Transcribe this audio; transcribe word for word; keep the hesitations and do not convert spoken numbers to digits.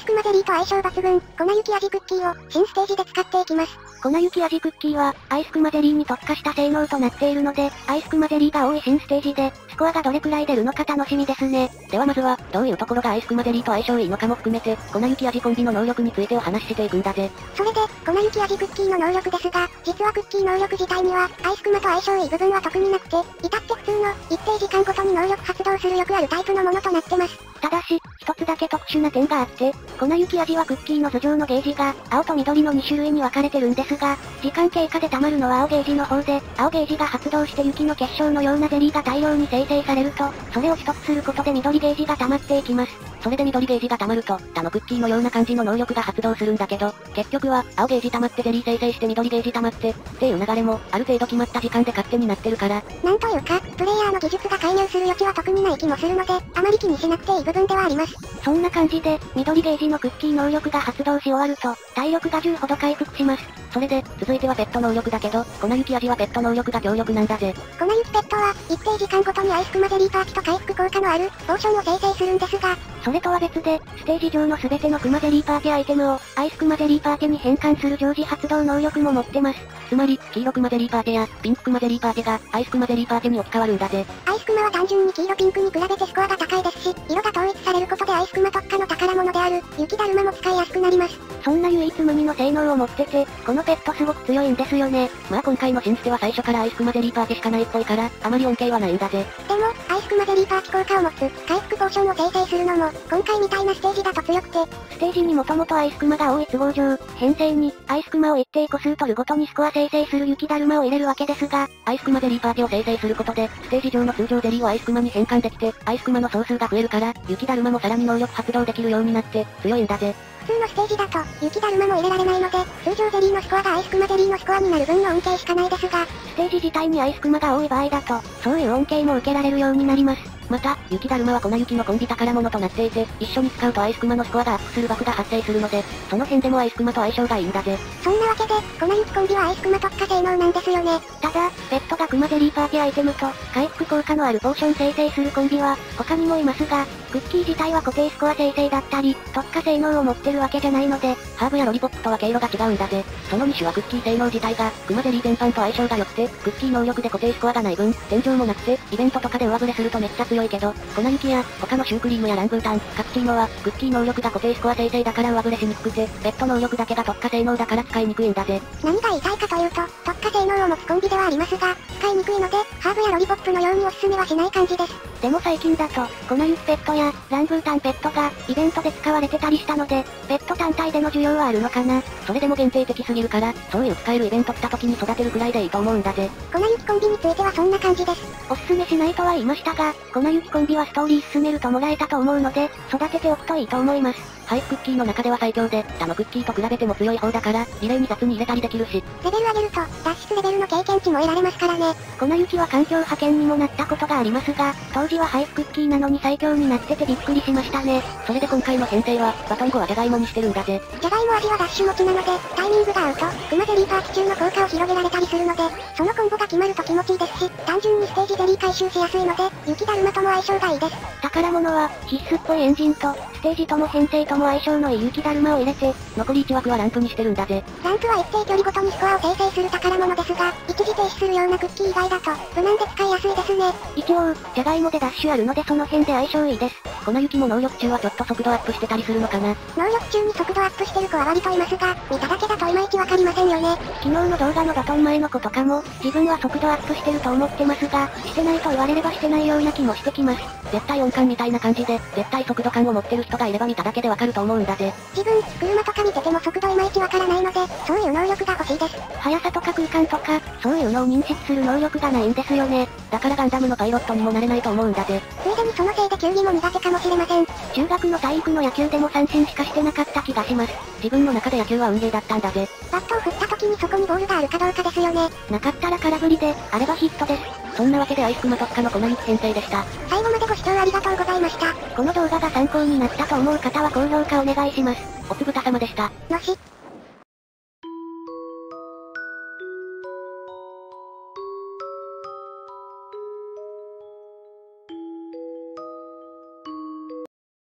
スクマゼリーと相性抜群、粉雪味クッキーを新ステージで使っていきます。 粉雪味クッキーは、アイスクマゼリーに特化した性能となっているので、アイスクマゼリーが多い新ステージで、スコアがどれくらい出るのか楽しみですね。ではまずは、どういうところがアイスクマゼリーと相性いいのかも含めて、粉雪味コンビの能力についてお話ししていくんだぜ。 それで、粉雪味クッキーの能力ですが、実はクッキー能力自体には、アイスクマと相性いい部分は特になくて、至って普通の、一定時間ごとに能力発動するよくあるタイプのものとなってます。 ただし、一つだけ特殊な点があって、粉雪味はクッキーの頭上のゲージが、青と緑のに種類に分かれてるんですが、時間経過で溜まるのは青ゲージの方で、青ゲージが発動して雪の結晶のようなゼリーが大量に生成されると、それを一つすることで緑ゲージが溜まっていきます。それで緑ゲージが溜まると、他のクッキーのような感じの能力が発動するんだけど、結局は、青ゲージ溜まってゼリー生成して緑ゲージ溜まって、っていう流れも、ある程度決まった時間で勝手になってるから。 なんというか、プレイヤーの技術が介入する余地は特にない気もするので、あまり気にしなくていい部分ではあります。 そんな感じで、緑ゲージのクッキー能力が発動し終わると、体力がじゅうほど回復します。それで、続いてはペット能力だけど、粉雪味はペット能力が強力なんだぜ。 粉雪ペットは、一定時間ごとにアイスクマゼリーパーチと回復効果のある、ポーションを生成するんですが、 それとは別で、ステージ上のすべてのクマゼリーパーテアイテムを、アイスクマゼリーパーテに変換する常時発動能力も持ってます。つまり、黄色クマゼリーパーテや、ピンククマゼリーパーテが、アイスクマゼリーパーテに置き換わるんだぜ。 アイスクマは単純に黄色ピンクに比べてスコアが高いですし、色が統一されることでアイスクマ特化の宝物である、雪だるまも使いやすくなります。 そんな唯一無二の性能を持ってて、このペットすごく強いんですよね。まあ今回の新ステは最初からアイスクマゼリーパーテしかないっぽいから、あまり恩恵はないんだぜ。 でも、アイスクマゼリーパーテ効果を持つ、回復ポーションを生成するのも、今回みたいなステージだと強くて、 ステージにもともとアイスクマが多い都合上、編成に、アイスクマを一定個数取るごとにスコア生成する雪だるまを入れるわけですが、アイスクマゼリーパーテを生成することで、ステージ上の通常ゼリーをアイスクマに変換できて、アイスクマの総数が増えるから、雪だるまもさらに能力発動できるようになって、強いんだぜ。 普通のステージだと、雪だるまも入れられないので、通常ゼリーのスコアがアイスクマゼリーのスコアになる分の恩恵しかないですが、 ステージ自体にアイスクマが多い場合だと、そういう恩恵も受けられるようになります。また、雪だるまは粉雪のコンビ宝物となっていて、一緒に使うとアイスクマのスコアがアップするバフが発生するので、その辺でもアイスクマと相性がいいんだぜ。 そんなわけで、粉雪コンビはアイスクマ特化性能なんですよね。 ただ、ペットがクマゼリーパーティアイテムと、回復効果のあるポーション生成するコンビは、他にもいますが、クッキー自体は固定スコア生成だったり、特化性能を持ってるわけじゃないので、ハーブやロリポップとは経路が違うんだぜ。そのに種はクッキー性能自体が、クマゼリー全般と相性が良くて、クッキー能力で固定スコアがない分、天井もなくて、イベントとかで上振れするとめっちゃ強いけど、粉雪や、他のシュークリームやラングータン、カプチーノは、クッキー能力が固定スコア生成だから上振れしにくくて、ペット能力だけが特化性能だから使いにくいんだぜ。 何が言いたいかというと、特化性能を持つコンビではありますが、使いにくいので、ハーブやロリポップのようにおすすめはしない感じです。 でも最近だと、粉雪ペットや、ラングータンペットが、イベントで使われてたりしたので、ペット単体での需要はあるのかな。それでも限定的すぎるから、そういう使えるイベント来た時に育てるくらいでいいと思うんだぜ。 粉雪コンビについてはそんな感じです。 おすすめしないとは言いましたが、粉雪コンビはストーリー進めるともらえたと思うので、育てておくといいと思います。ハイスクッキーの中では最強で、他のクッキーと比べても強い方だから、リレーに雑に入れたりできるし。 レベル上げると、脱出レベルの経験値も得られますからね。 粉雪は環境派遣にもなったことがありますが、当時はハイスクッキーなのに最強になっててびっくりしましたね。それで今回の編成は、バトン後はジャガイモにしてるんだぜ。 ジャガイモ味はダッシュ持ちなので、タイミングが合うと、クマゼリーパーティ中の効果を広げられたりするので、そのコンボが決まると気持ちいいですし、単純にステージゼリー回収しやすいので、雪だるまとも相性がいいです。 宝物は、必須っぽいエンジンと、ステージとも編成とも相性のいい雪だるまを入れて、残りいち枠はランプにしてるんだぜ。 ランプは一定距離ごとにスコアを生成する宝物ですが、一時停止するようなクッキー以外だと、無難で使いやすいですね。 一応、ジャガイモでダッシュあるのでその辺で相性いいです。粉雪も能力中はちょっと速度アップしてたりするのかな。 能力中に速度アップしてる子は割といますが、見ただけだといまいちわかりませんよね。 昨日の動画のバトン前の子とかも、自分は速度アップしてると思ってますが、してないと言われればしてないような気もしてきます。絶対音感みたいな感じで、絶対速度感を持ってる人がいれば見ただけでわかると思うんだぜ。 自分、車とか見てても速度いまいちわからないので、そういう能力が欲しいです。 速さとか空間とか、そういうのを認識する能力がないんですよね。だからガンダムのパイロットにもなれないと思うんだぜ。 ついでにそのせいで球技も苦手かもしれません。 中学の体育の野球でも三振しかしてなかった気がします。自分の中で野球は運ゲーだったんだぜ。 バットを振った時にそこにボールがあるかどうかですよね。 なかったら空振りで、あればヒットです。そんなわけでアイスクマ特化の粉雪編成でした。 最後までご視聴ありがとうございました。 この動画が参考になったと思う方は高評価お願いします。おつぶた様でした。 のし。